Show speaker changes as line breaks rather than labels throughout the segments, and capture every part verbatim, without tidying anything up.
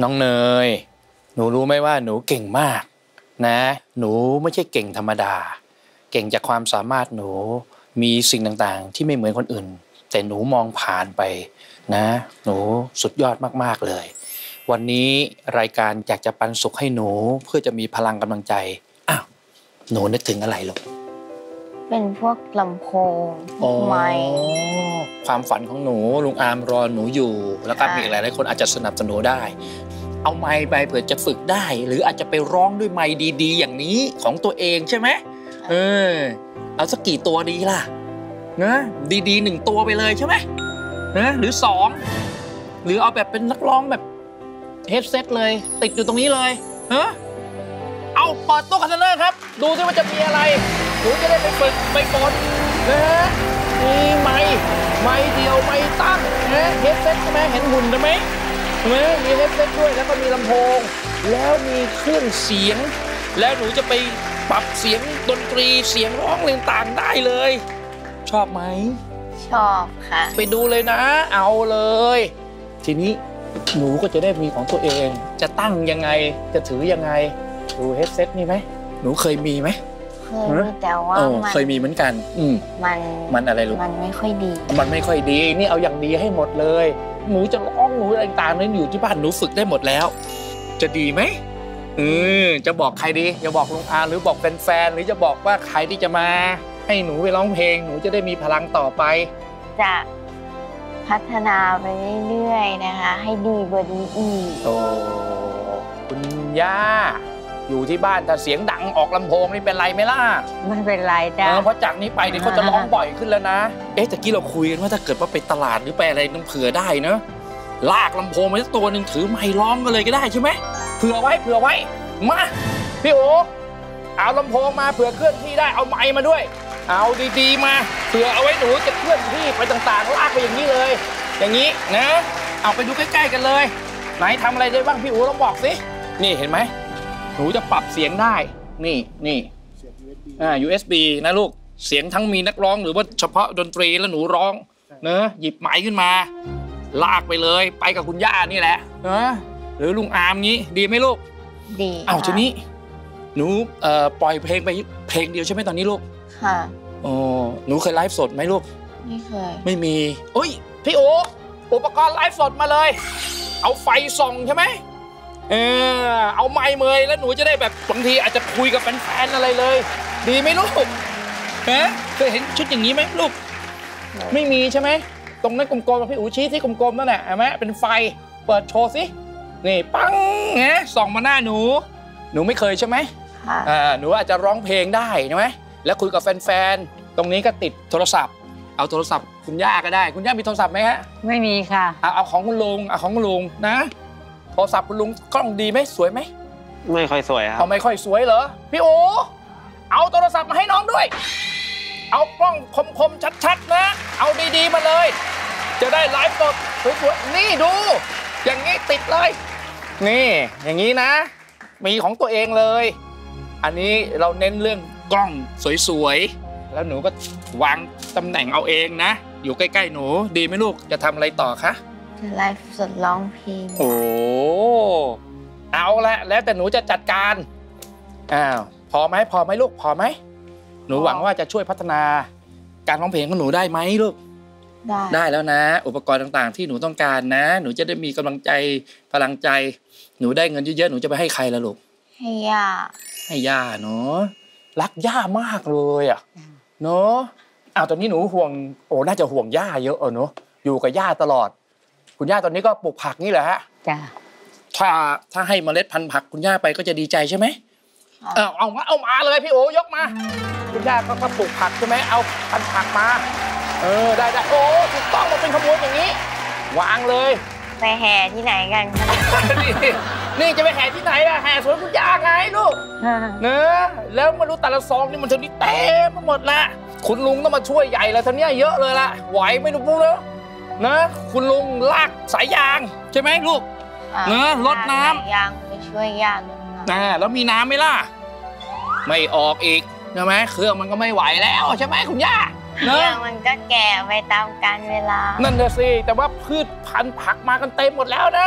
น้องเนยหนูรู้ไหมว่าหนูเก่งมากนะหนูไม่ใช่เก่งธรรมดาเก่งจากความสามารถหนูมีสิ่งต่างๆที่ไม่เหมือนคนอื่นแต่หนูมองผ่านไปนะหนูสุดยอดมากๆเลยวันนี้รายการอยากจะปันสุขให้หนูเพื่อจะมีพลังกำลังใจอ้าวหนูนึกถึงอะไรลูก
เป็นพวกลำโพงไมค์
ความฝันของหนูลุงอาร์มรอหนูอยู่แล้วก็มีหลายๆคนอาจจะสนับสนุนได้เอาไมค์ไปเผื่อจะฝึกได้หรืออาจจะไปร้องด้วยไมค์ดีๆอย่างนี้ของตัวเองใช่ไหมเออเอาสักกี่ตัวดีล่ะนะดีๆหนึ่งตัวไปเลยใช่ไหมนะหรือสองหรือเอาแบบเป็นนักร้องแบบเฮดเซ็ตเลยติดอยู่ตรงนี้เลยเฮ้เอาเปิดตู้คอนเทนเนอร์ครับดูซิว่าจะมีอะไรหนูจะได้ไปฝึกไปฝนนะมีไม้ไม้เดียวไม้ตั้งนะเฮดเซ็ตใช่ไหมเห็นหุ่นใช่ไหมเห็นไหมมีเฮดเซ็ตด้วยแล้วก็มีลำโพงแล้วมีเครื่องเสียงแล้วหนูจะไปปรับเสียงดนตรีเสียงร้องอะไรต่างได้เลยชอบไหม
ชอบค่ะ
ไปดูเลยนะเอาเลยทีนี้หนูก็จะได้มีของตัวเองจะตั้งยังไงจะถือยังไงดูเฮดเซ็ตนี่ไหมหนูเคยมีไหม
เคยมีแต่ว่ามัน
เคยมีเหมือนกันอืม
มัน
มันอะไรลูก
มันไม่ค่อยดี
มันไม่ค่อยดีนี่เอาอย่างดีให้หมดเลยหนูจะร้องหนูอะไรต่างๆนั้นอยู่ที่บ้านหนูฝึกได้หมดแล้วจะดีไหมเออจะบอกใครดีจะบอกลุงอาหรือบอกแฟนๆหรือจะบอกว่าใครที่จะมาให้หนูไปร้องเพลงหนูจะได้มีพลังต่อไป
จะพัฒนาไปเรื่อยๆนะคะให้ดีกว่านี้อีก
โอ้คุณย่าอยู่ที่บ้านถ้าเสียงดังออกลำโพงนี่เป็นไรไหมล่ะ
ไม่เป็นไรจ้ะ
เพราะจากนี้ไปเดี๋ยวเขาจะร้องบ่อยขึ้นแล้วนะเอ๊ะตะกี้เราคุยกันว่าถ้าเกิดว่าไปตลาดหรือไปอะไรต้องเผื่อได้เนอะลากลำโพงไปสักตัวหนึ่งถือไมค์ร้องกันเลยก็ได้ใช่ไหมเผื่อไว้เผื่อไว้มาพี่โอเอาลำโพงมาเผื่อเคลื่อนที่ได้เอาไมค์มาด้วยเอาดีๆมาเผื่อเอาไว้หนูจะเคลื่อนที่ไปต่างๆลากไปอย่างนี้เลยอย่างนี้นะเอาไปดูใกล้ๆกันเลยไหนทำอะไรได้บ้างพี่โอลองบอกสินี่เห็นไหมหนูจะปรับเสียงได้นี่นี่อ่า ยู เอส บี นะลูกเสียงทั้งมีนักร้องหรือว่าเฉพาะดนตรีแล้วหนูร้องเนอะหยิบไมค์ขึ้นมาลากไปเลยไปกับคุณย่านี่แหละเนอะหรือลุงอาร์มงี้ดีไหมลูก
ดี
อ้าวทีนี้หนูเอ่อปล่อยเพลงไปเพลงเดียวใช่ไหมตอนนี้ลูก
ค่ะ
โอ้หนูเคยไลฟ์สดไหมลูก
ไม่เคย
ไม่มีโอ้ยพี่โออุปกรณ์ไลฟ์สดมาเลยเอาไฟส่องใช่ไหมเออเอาไมค์เมยแล้วหนูจะได้แบบบางทีอาจจะคุยกับแฟนๆอะไรเลยดีไหมลูกฮะเคยเห็นชุดอย่างนี้ไหมลูกไม่มีใช่ไหมตรงนั้นกลมๆพี่อู๋ชี้ที่กลมๆนั่นแหละเห็นไหมเป็นไฟเปิดโชว์สินี่ปังไงส่องมาหน้าหนูหนูไม่เคยใช่ไหมอ่าหนูอาจจะร้องเพลงได้ใช่ไหมแล้วคุยกับแฟนๆตรงนี้ก็ติดโทรศัพท์เอาโทรศัพท์คุณย่าก็ได้คุณย่ามีโทรศัพท์ไหมฮะ
ไม่มีค่ะ
เอาเอาของคุณลุงเอาของคุณลุงนะโทรศัพท์คุณลุงกล้องดีไหมสวยไหม
ไม่ค่อยสวยครับ
เอาไม่ค่อยสวยเหรอพี่โอเอาโทรศัพท์มาให้น้องด้วยเอากล้องคมๆชัดๆนะเอาดีๆมาเลยจะได้ไลฟ์สดสวยๆนี่ดูอย่างนี้ติดเลยนี่อย่างนี้นะมีของตัวเองเลยอันนี้เราเน้นเรื่องกล้องสวยๆแล้วหนูก็วางตำแหน่งเอาเองนะอยู่ใกล้ๆหนูดีไหมลูกจะทำอะไรต่อคะ
จะไลฟ์สดร้องเพลง
โอ้เอาละแล้วแต่หนูจะจัดการอ้าวพอไหมพอไหมลูกพอไหมหนูหวังว่าจะช่วยพัฒนาการร้องเพลงของหนูได้ไหมลูก
ได้
ได้แล้วนะอุปกรณ์ต่างๆที่หนูต้องการนะหนูจะได้มีกำลังใจพลังใจหนูได้เงินเยอะๆหนูจะไปให้ใครล่ะลูก
ให้ย่า
ให้ย่าเนาะรักย่ามากเลยอ่ะเนาะอ้าวตอนนี้หนูห่วงโอ้น่าจะห่วงย่าเยอะเออเนาะอยู่กับย่าตลอดคุณย่าตอนนี้ก็ปลูกผักนี่แหละฮะ
จ้ะ
ถ้าถ้าให้เมล็ดพันธุ์ผักคุณย่าไปก็จะดีใจใช่ไหมเอาเอามาเอามาเลยพี่โอยกมาคุณย่าก็ปลูกผักใช่ไหมเอาพันธุ์ผักมาเออได้ได้โอ้ถูกต้องมันเป็นขบวนอย่างนี้วางเลย
ไปแห่ที่ไหนกัน
นี่นี่จะไปแห่ที่ไหนล่ะแห่สวนคุณย่าไงลูกเนอะแล้วมาดูแต่ละซองนี่มันเท่านี้เต็มไปหมดละคุณลุงต้องมาช่วยใหญ่แล้วท่านี้เยอะเลยละไหวไม่รู้ปุ๊บแล้วนะคุณลุงลากสายยางใช่ไหมลูกเนอะรดน้
ำยางไปช่วยย่าลด
น้ำแล้วมีน้ำไหมล่ะไม่ออกอีกใช่ไหมเครื่องมันก็ไม่ไหวแล้วใช่ไหมคุณย่า
เครื่องมันก็แก่ไปตามกาลเวลา
นั่นน่ะสิแต่ว่าพืชพันธุ์ผักมากันเต็มหมดแล้วนะ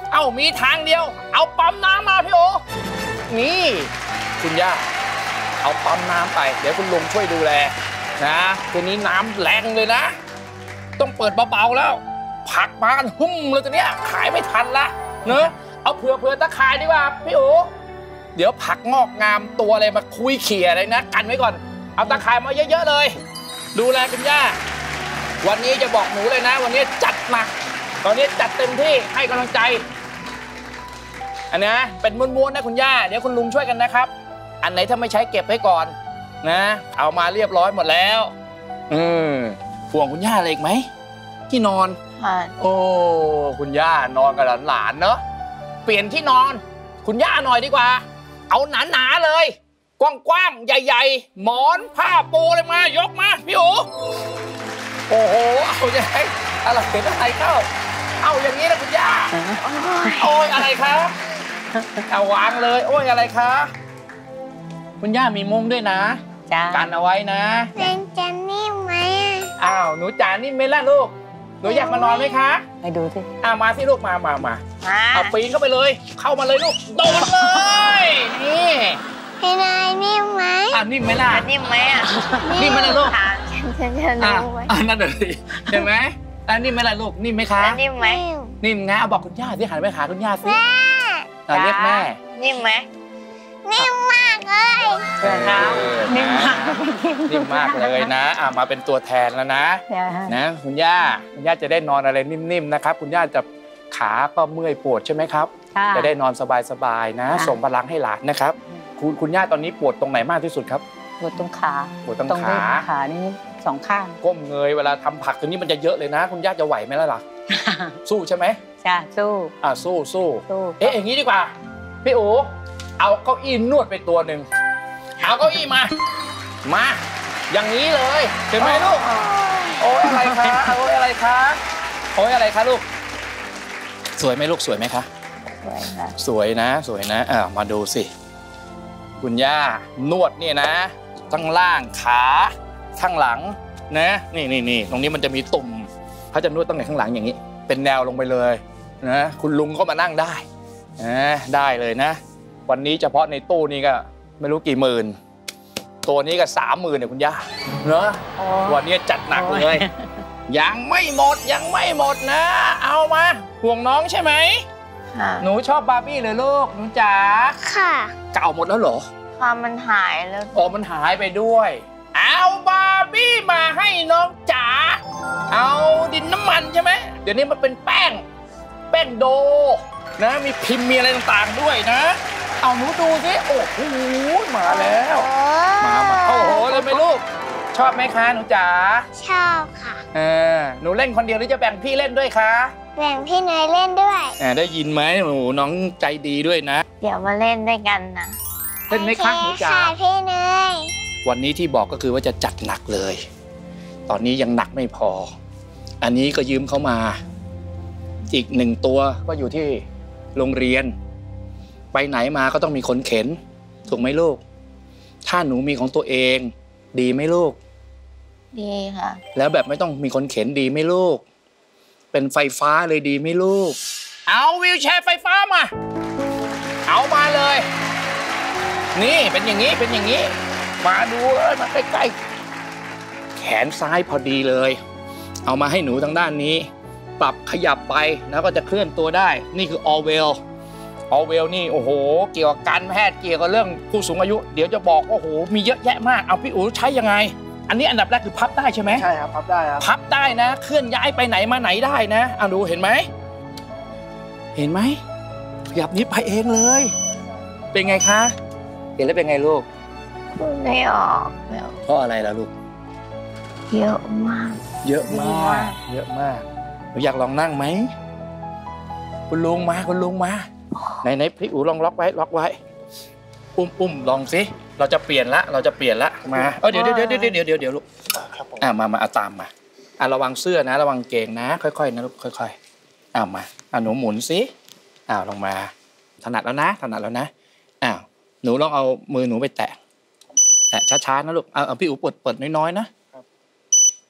เอ้ามีทางเดียวเอาปั๊มน้ำมาพี่โอนี่คุณย่าเอาปั๊มน้ำไปเดี๋ยวคุณลุงช่วยดูแลนะทีนี้น้ำแรงเลยนะต้องเปิดเบาๆแล้วผักมากันหุ่มเลยตัวเนี้ยขายไม่ทันละเนอะเอาเผื่อเผื่อตะข่ายดีกว่าพี่โอเดี๋ยวผักงอกงามตัวอะไรมาคุยเขี่ยอะไรนะกันไว้ก่อนเอาตะข่ายมาเยอะๆเลยดูแลคุณย่าวันนี้จะบอกหนูเลยนะวันนี้จัดหนักตอนนี้จัดเต็มที่ให้กำลังใจอันนี้เป็นม้วนๆนะคุณย่าเดี๋ยวคุณลุงช่วยกันนะครับอันไหนถ้าไม่ใช้เก็บไว้ก่อนนะเอามาเรียบร้อยหมดแล้วอืมห่วงคุณย่าอะไรอีกไหมที่นอนโอ้คุณย่านอนกับหลานๆเนอะเปลี่ยนที่นอนคุณย่าหน่อยดีกว่าเอาหนาๆเลยกว้างๆใหญ่ๆหมอนผ้าปูเลยมายกมาพี่โอโอ้โหเอาอย่างไรอะไรเห็นอะไรเข้าเอาอย่างนี้นะคุณย่าโอ้ยอะไรครับเอาวางเลยโอ้ยอะไรคะคุณย่ามีมุ้งด้วยนะกันเอาไว้นะ
เป็นจะนิ่มไหม
อ้าวหนูจ๋านิ่มไหมล่ะลูกหนูอยากมานอนไหมคะ
ไปดูสิ
อ้าวมาสิลูกมามามาเอาปีนเข้าไปเลยเข้ามาเลยลูกโดดเลยนี่
พี่นายนิ่มไหม
อ่านิ่มไหมล่ะ
นิ่มไหมอ่ะ
นิ่มไหมล่ะลูก
ฉันจะรู้ไหม
อ่านั่นเดี๋ยวสิเห็นไหมอ่านิ่มไหมล่ะลูกนิ่มไหมคะ
นิ่มไหม
นิ่มนะเอาบอกคุณย่าที่หันไปหาคุณย่าสิเรียกแม่
นิ่มไหมนิ่มมากเลย
นิ่มมากนิ่มมากเลยนะอ่ามาเป็นตัวแทนแล้วนะนะคุณย่าคุณย่าจะได้นอนอะไรนิ่มๆนะครับคุณย่าจะขาก็เมื่อยปวดใช่ไหมครับจะได้นอนสบายๆนะส่งพลังให้หลานนะครับคุณคุณย่าตอนนี้ปวดตรงไหนมากที่สุดครับ
ปวดตรงขา
ปวดตรงขา
ขานี่สองข้าง
ก้มเงยเวลาทำผักตัวนี้มันจะเยอะเลยนะคุณย่าจะไหวไหมล่ะล่ะสู้ใช่ไหม
จ้าสู้
อ่าสู้สู้เอ๊ะอย่างนี้ดีกว่าพี่โอเอาเก้าอี้นวดไปตัวหนึ่งเอาเก้าอี้มามาอย่างนี้เลยเห็นไหมลูกโอ้ยอะไรคะโอ้ยอะไรคะโอ้ยอะไรคะลูกสวยไหมลูกสวยไหมคะ
สวยค่ะ
สวยนะสวยนะอ่ามาดูสิคุณย่านวดเนี่ยนะทั้งล่างขาข้างหลังนะนี่นี่นี่ตรงนี้มันจะมีตุ่มเขาจะนวดตั้งแต่ข้างหลังอย่างนี้เป็นแนวลงไปเลยนะคุณลุงก็มานั่งได้นะได้เลยนะวันนี้เฉพาะในตู้นี้ก็ไม่รู้กี่หมื่นตัวนี้ก็สามหมื่นเนี่ยคุณย่าเนอะวันนี้จัดหนักเลยยังไม่หมดยังไม่หมดนะเอามาห่วงน้องใช่ไหมหนูชอบบาร์บี้เลยลูกหนูจ๋า
ค่ะ
เก่าหมดแล้วเหรอ
ความมันหายแล้ว
อ๋อมันหายไปด้วยเอาบาร์บี้มาให้น้องจ๋าเอาดินน้ำมันใช่ไหมเดี๋ยวนี้มันเป็นแป้งแป้งโดนะมีพิมพ์มีอะไรต่างๆด้วยนะเอาหนูดูสิโอ้โหมาแล้วมามาโอ้โหเลยไหมลูกชอบไหมคะหนูจ๋า
ชอบค่ะ
เออหนูเล่นคนเดียวหรือจะแบ่งพี่เล่นด้วยคะ
แบ่งพี่เนยเล่นด้วย
ได้ยินไหมหนูน้องใจดีด้วยนะ
เดี๋ยวมาเล่นด้วยกันนะ
เล่นไหมคะหนูจ๋า
พี่เนย
วันนี้ที่บอกก็คือว่าจะจัดหนักเลยตอนนี้ยังหนักไม่พออันนี้ก็ยืมเขามาอีกหนึ่งตัวก็อยู่ที่โรงเรียนไปไหนมาก็ต้องมีคนเข็นถูกไหมลูกถ้าหนูมีของตัวเองดีไหมลูก
ดีค่ะ
แล้วแบบไม่ต้องมีคนเข็นดีไหมลูกเป็นไฟฟ้าเลยดีไหมลูกเอาวีลแชร์ไฟฟ้ามาเอามาเลยนี่เป็นอย่างนี้เป็นอย่างนี้มาดูเลยมาใกล้ๆแขนซ้ายพอดีเลยเอามาให้หนูทางด้านนี้ปรับขยับไปแล้วก็จะเคลื่อนตัวได้นี่คือ All Well All Well นี่โอ้โหเกี่ยวกับการแพทย์เกี่ยวกับเรื่องผู้สูงอายุเดี๋ยวจะบอกโอ้โหมีเยอะแยะมากเอาพี่อู๋ใช้ยังไงอันนี้อันดับแรกคือพับได้ใช่ไหม
ใช่ครับพับได้ครับ
พับได้นะเคลื่อนย้ายไปไหนมาไหนได้นะเอาดูเห็นไหมเห็นไหมขยับนี้ไปเองเลยเป็นไงคะเห็นแล้วเป็นไงลูก
ไม่ออกแล้ว
เพราะอะไรล่ะลูก
เยอะมาก
เยอะมากเยอะมากหนูอยากลองนั่งไหมคุณลุงมาคุณลุงมาไหนไหนพี่อู๋ลองล็อกไว้ล็อกไว้อุ้มอุ้มลองสิเราจะเปลี่ยนละเราจะเปลี่ยนละมาเออเดี๋ยวเดี๋ยวเดี๋ยวเดี๋ยวเดี๋ยวเดี๋ยวลูกอ่ามามาเอาตามมาอ่าระวังเสื้อนะระวังเกงนะค่อยๆนะลูกค่อยๆอ้าวมาอ่าหนูหมุนสิอ้าวลงมาถนัดแล้วนะถนัดแล้วนะอ้าวหนูลองเอามือหนูไปแตะแตะช้าๆนะลูกเอาเอาพี่อู๋เปิดเปิดน้อยๆนะ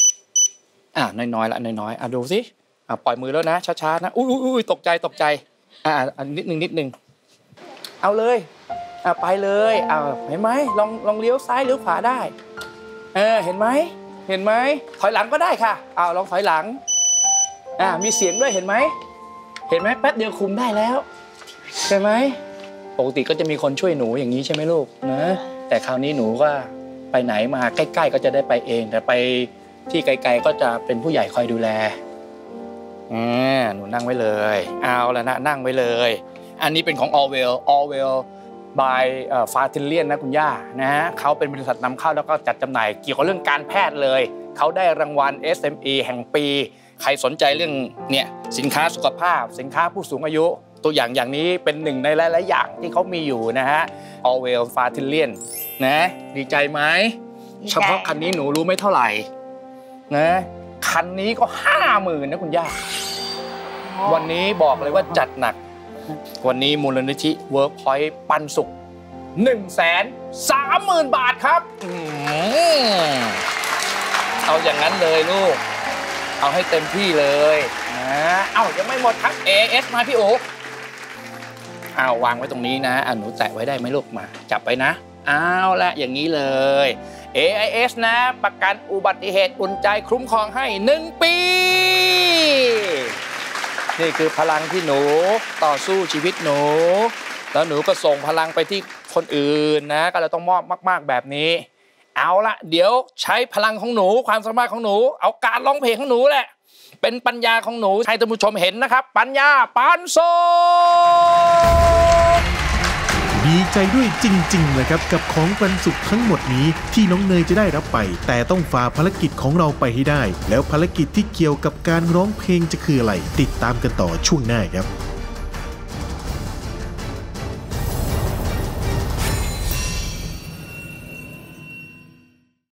อ่าน้อยๆละน้อยๆอ่ะดูสิอ่าปล่อยมือแล้วนะช้าๆนะอุ้ยอุ้ยตกใจตกใจอ่าอันนิดนึงนิดนึงเอาเลยอ่าไปเลยอ่าเห็นไหมลองลองเลี้ยวซ้ายเลี้ยวขวาได้เออเห็นไหมเห็นไหมถอยหลังก็ได้ค่ะอ้าวลองถอยหลังอ่ามีเสียงด้วยเห็นไหมเห็นไหมแป๊บเดียวคุมได้แล้วใช่ไหมปกติก็จะมีคนช่วยหนูอย่างนี้ใช่ไหมลูกนะแต่คราวนี้หนูก็ไปไหนมาใกล้ๆก็จะได้ไปเองแต่ไปที่ไกลๆก็จะเป็นผู้ใหญ่คอยดูแลอ่าหนูนั่งไว้เลยเอาแล้วนะนั่งไว้เลยอันนี้เป็นของ Allwell Allwell by ฟาติเลียนนะคุณย่านะฮะเขาเป็นบริษัทนำเข้าแล้วก็จัดจำหน่ายเกี่ยวกับเรื่องการแพทย์เลยเขาได้รางวัล เอส เอ็ม อี แห่งปีใครสนใจเรื่องเนี่ยสินค้าสุขภาพสินค้าผู้สูงอายุตัวอย่างอย่างนี้เป็นหนึ่งในหลายๆอย่างที่เขามีอยู่นะฮะ Allwell ฟาติเลียนนะดีใจไหมเฉพาะคันนี้หนูรู้ไม่เท่าไหร่นะคันนี้ก็ห้าหมื่นนะคุณย่าวันนี้บอกเลยว่าจัดหนักวันนี้มูลนิธิ Workpoint ปันสุข หนึ่งแสนสามหมื่น บาทครับเอาอย่างนั้นเลยลูกเอาให้เต็มที่เลยนะเอ้ายังไม่หมดครับ เอ เอส มาพี่โอ๊คเอาวางไว้ตรงนี้นะอ่ะหนูแตะไว้ได้ไหมลูกมาจับไว้นะเอาละอย่างนี้เลย เอ ไอ เอส นะประกันอุบัติเหตุอุ่นใจคุ้มครองให้หนึ่งปีนี่คือพลังที่หนูต่อสู้ชีวิตหนูแล้วหนูก็ส่งพลังไปที่คนอื่นนะก็เลยต้องมอบมากๆแบบนี้เอาละเดี๋ยวใช้พลังของหนูความสามารถของหนูเอาการร้องเพลงของหนูแหละเป็นปัญญาของหนูให้ท่านผู้ชมเห็นนะครับปัญญาปันสุข
ดีใจด้วยจริงๆนะครับกับของปันสุขทั้งหมดนี้ที่น้องเนยจะได้รับไปแต่ต้องฝ่าภารกิจของเราไปให้ได้แล้วภารกิจที่เกี่ยวกับการร้องเพลงจะคืออะไรติดตามกันต่อช่วงหน้าครับ